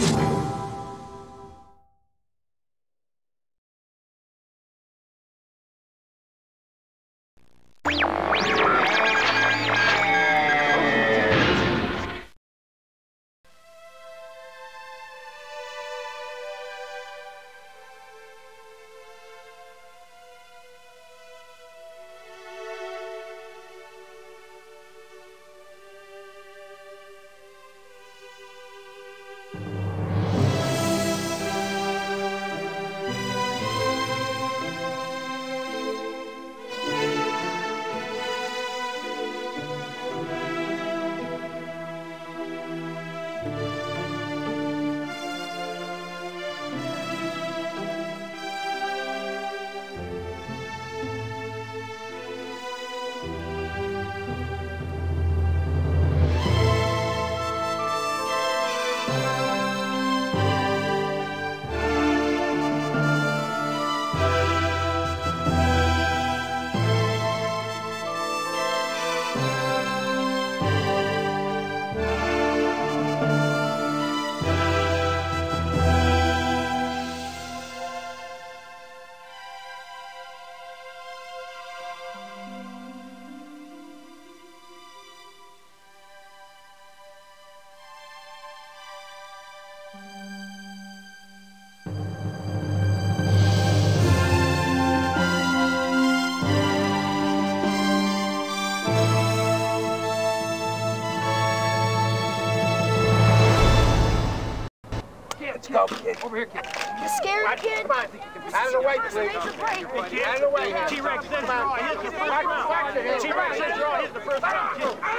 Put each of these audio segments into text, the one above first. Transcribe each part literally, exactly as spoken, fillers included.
Go, kid. Over here, kid. You scared, Watch, kid? Come on. Out of the way, please. Out of the way. T-Rex says draw. Here's the first round. T-Rex says draw. Here's the first round.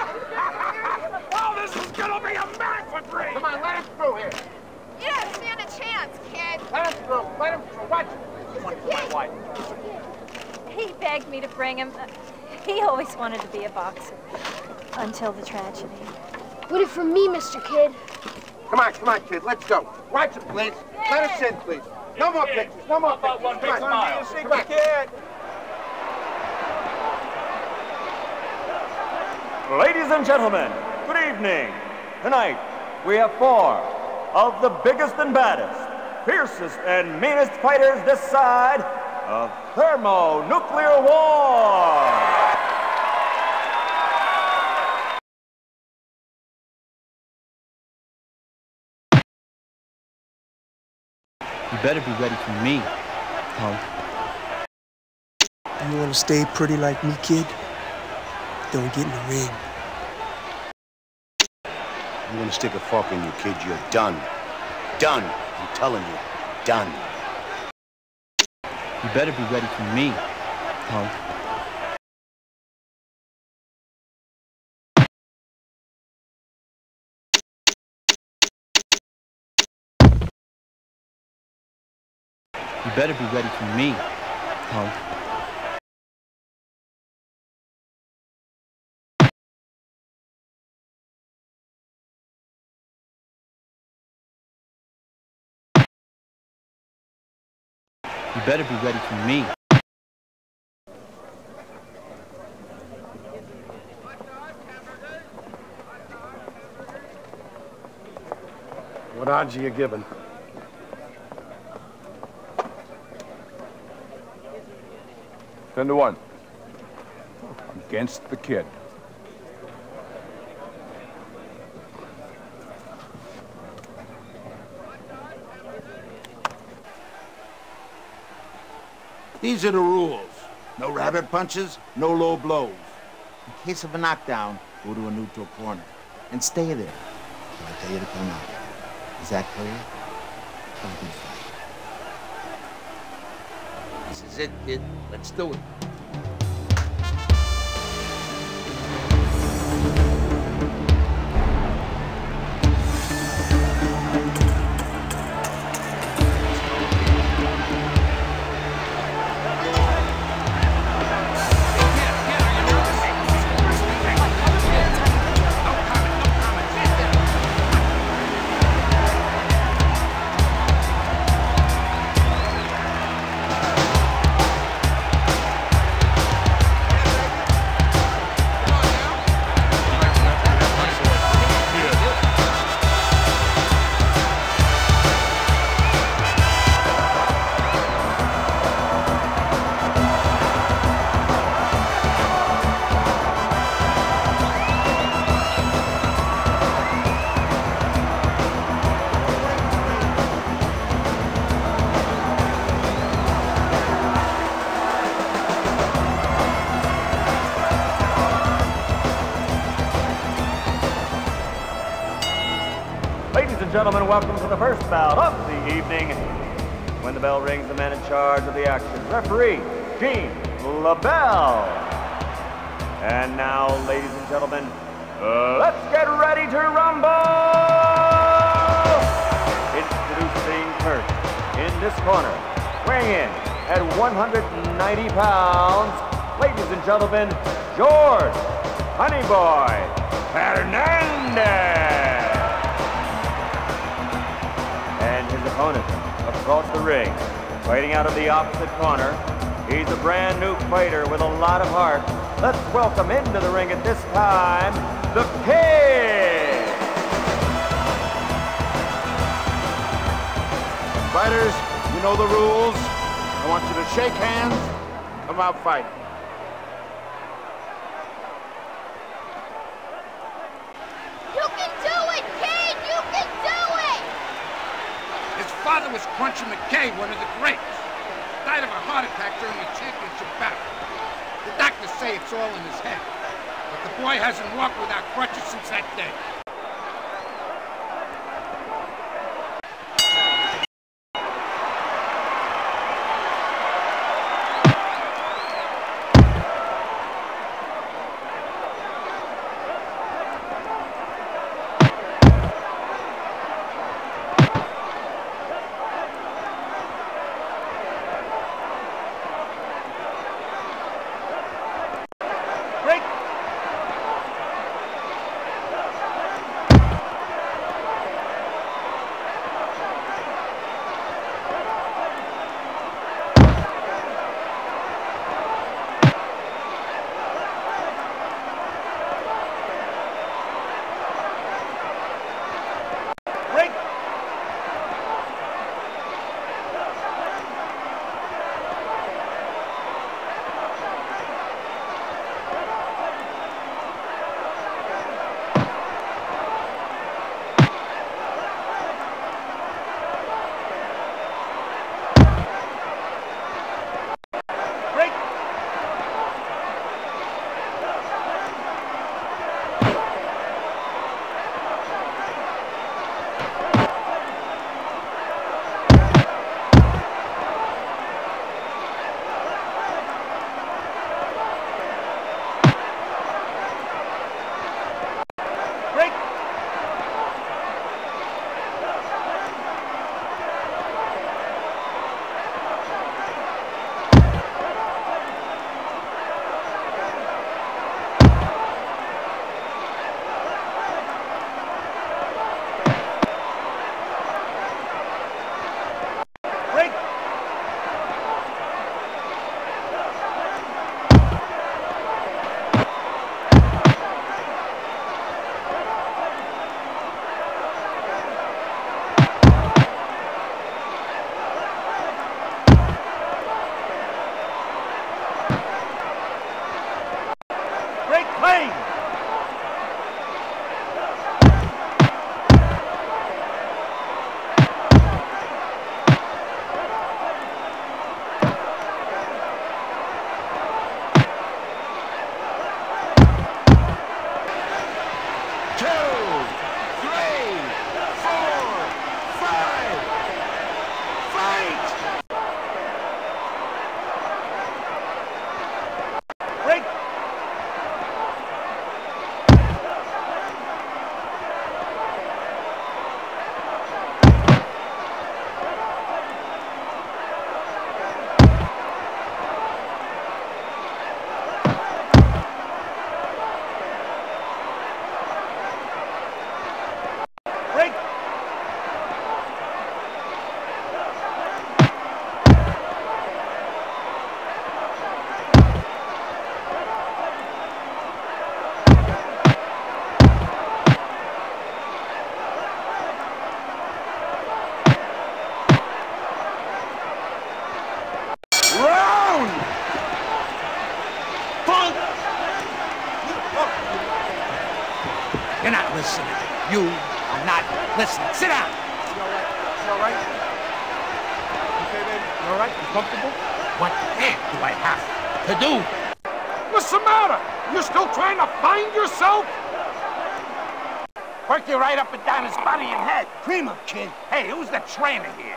Oh, this is gonna be a marathon race. Come on, let him through here. You don't stand a chance, kid. Let him through. Let him through. Watch it. He begged me to bring him. He always wanted to be a boxer. Until the tragedy. Wait for me, Mister Kid. Come on, come on, kid. Let's go. Watch it, please. Let us in, please. No more pictures. No more pictures. One big smile. Come on, kid. Ladies and gentlemen, good evening. Tonight, we have four of the biggest and baddest, fiercest and meanest fighters this side of thermonuclear war. You better be ready for me, punk. You want to stay pretty like me, kid? Don't get in the ring. I'm gonna stick a fork in you, kid. You're done. Done. I'm telling you, done. You better be ready for me, punk. You better be ready for me, punk. You better be ready for me. What odds are you giving? Ten to one. Against the kid. These are the rules. No rabbit punches, no low blows. In case of a knockdown, go to a neutral corner. And stay there until I tell you to come out. Is that clear? Have a good fight. This is it, kid. Let's do it. gentlemen, welcome to the first bout of the evening. When the bell rings, the man in charge of the action, referee Gene LaBelle. And now, ladies and gentlemen, uh, let's get ready to rumble! Introducing first, in this corner, weighing in at one hundred ninety pounds, ladies and gentlemen, George Honeyboy Hernandez. And his opponent across the ring, fighting out of the opposite corner. He's a brand new fighter with a lot of heart. Let's welcome into the ring at this time, the Kid. Fighters, you know the rules. I want you to shake hands, come out fighting. You can do it, kid! You can do it! His father was Crunchy McKay, one of the greats. Died of a heart attack during the championship battle. The doctors say it's all in his head. But the boy hasn't walked without crutches since that day. You're not listening. You are not listening. Sit down. You all right? You all right? Okay, baby? You all right? You comfortable? What the heck do I have to do? What's the matter? You still trying to find yourself? Work you right up and down his body and head. Cream up, kid. Hey, who's the trainer here?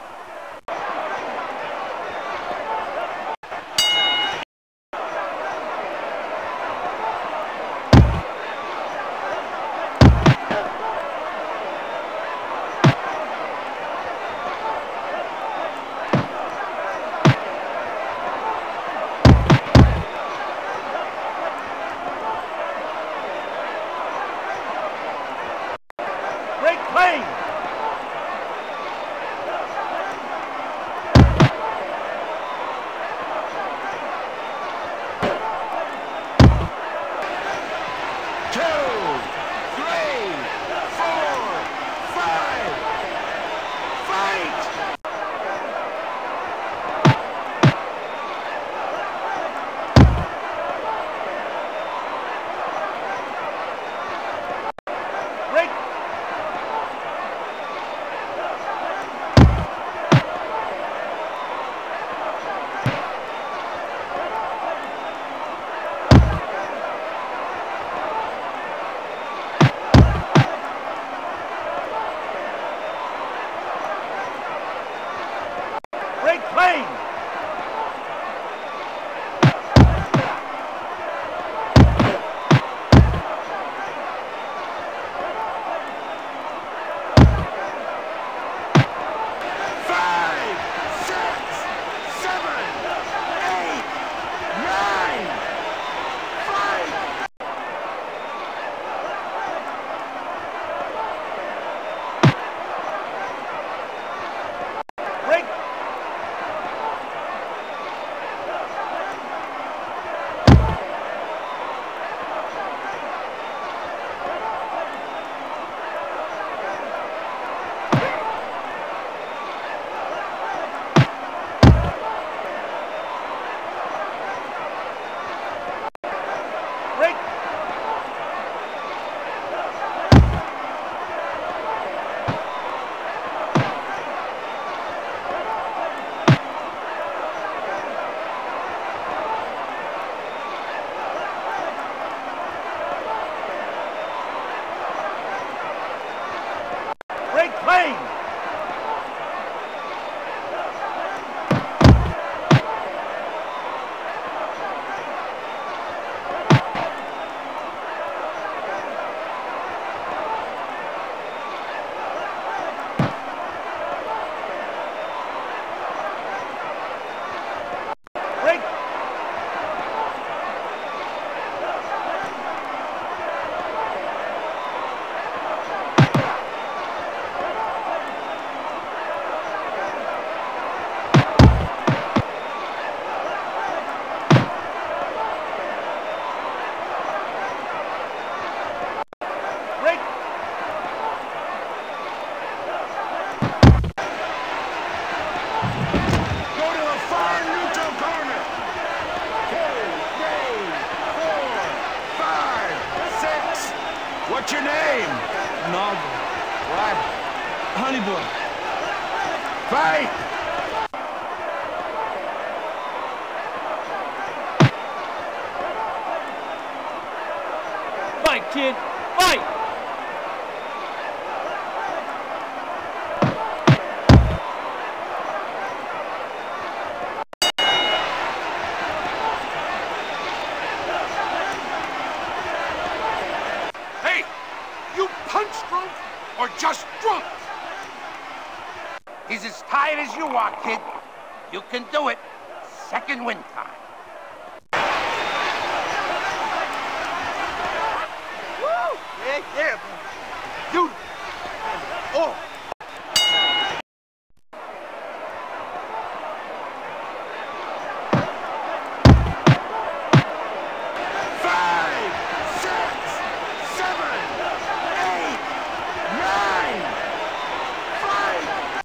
What's your name? Noggle. What? Honey boy. Fight! Fight, kid! Fight! Hey! You punch drunk or just drunk? He's as tired as you are, kid. You can do it. Second win time. Woo! Yeah, yeah. You. Oh. Five, six, seven, eight, nine. Fight.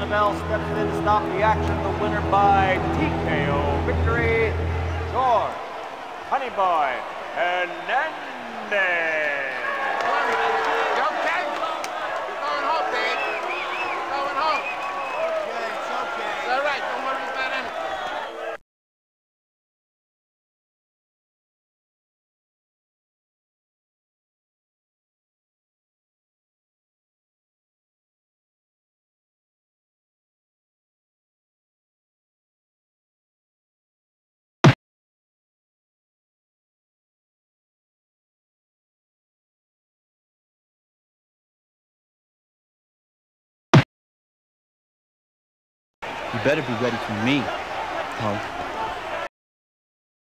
Bell steps in to stop the action. The winner by T K O victory, George, Honey Boy, Hernandez. You okay? You're going home, babe. You're going home. Okay, it's okay. It's all right. Don't worry about anything. You better be ready for me, punk.